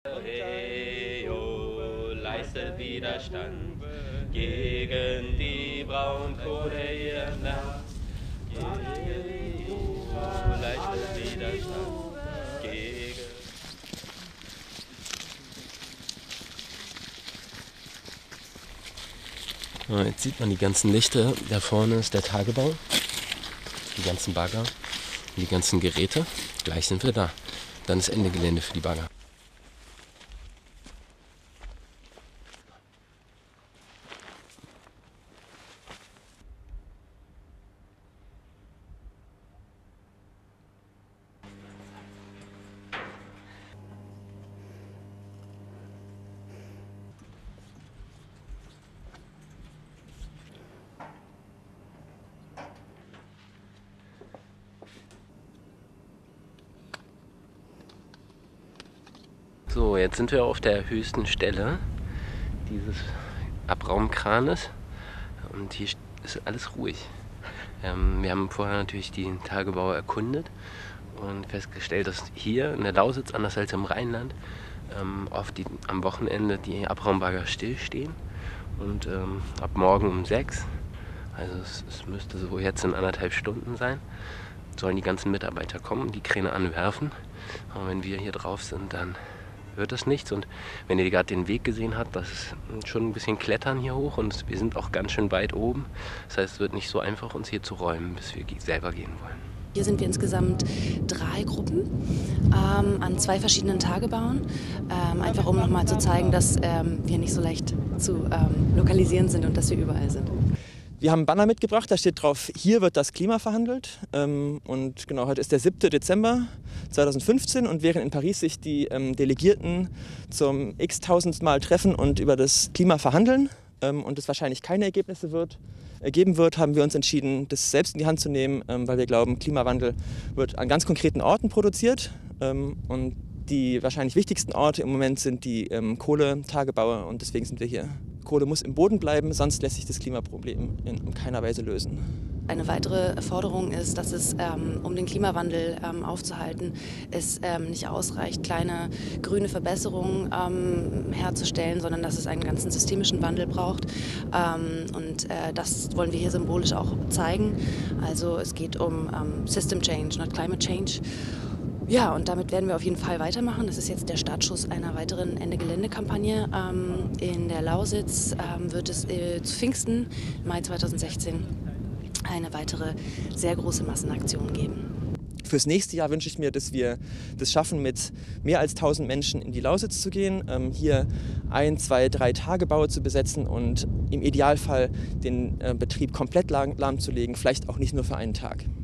Heyo, leistet Widerstand gegen die Braunkohle hier nah. Heyo, leistet Widerstand gegen... Ja, jetzt sieht man die ganzen Lichter. Da vorne ist der Tagebau, die ganzen Bagger und die ganzen Geräte. Gleich sind wir da. Dann ist Ende Gelände für die Bagger. So, jetzt sind wir auf der höchsten Stelle dieses Abraumkranes und hier ist alles ruhig. Wir haben vorher natürlich die Tagebau erkundet und festgestellt, dass hier in der Lausitz, anders als im Rheinland, oft am Wochenende die Abraumbagger stillstehen und ab morgen um 6, also es müsste so jetzt in 1,5 Stunden sein, sollen die ganzen Mitarbeiter kommen und die Kräne anwerfen. Und wenn wir hier drauf sind, dann wird das nichts. Und wenn ihr gerade den Weg gesehen habt, das ist schon ein bisschen Klettern hier hoch und wir sind auch ganz schön weit oben. Das heißt, es wird nicht so einfach, uns hier zu räumen, bis wir selber gehen wollen. Hier sind wir insgesamt 3 Gruppen an 2 verschiedenen Tagebauen, einfach um nochmal zu zeigen, dass wir nicht so leicht zu lokalisieren sind und dass wir überall sind. Wir haben einen Banner mitgebracht, da steht drauf, hier wird das Klima verhandelt. Und genau, heute ist der 7. Dezember 2015 und während in Paris sich die Delegierten zum x-tausendsten Mal treffen und über das Klima verhandeln und es wahrscheinlich keine Ergebnisse geben wird, haben wir uns entschieden, das selbst in die Hand zu nehmen, weil wir glauben, Klimawandel wird an ganz konkreten Orten produziert. Und die wahrscheinlich wichtigsten Orte im Moment sind die Kohletagebaue und deswegen sind wir hier. Kohle muss im Boden bleiben, sonst lässt sich das Klimaproblem in keiner Weise lösen. Eine weitere Forderung ist, dass es, um den Klimawandel aufzuhalten, es nicht ausreicht, kleine grüne Verbesserungen herzustellen, sondern dass es einen ganzen systemischen Wandel braucht. Das wollen wir hier symbolisch auch zeigen. Also es geht um System Change, not Climate Change. Ja, und damit werden wir auf jeden Fall weitermachen. Das ist jetzt der Startschuss einer weiteren Ende-Gelände-Kampagne. In der Lausitz wird es zu Pfingsten, Mai 2016, eine weitere sehr große Massenaktion geben. Fürs nächste Jahr wünsche ich mir, dass wir das schaffen, mit mehr als 1000 Menschen in die Lausitz zu gehen, hier 1, 2, 3 Tagebaue zu besetzen und im Idealfall den Betrieb komplett lahmzulegen, vielleicht auch nicht nur für einen Tag.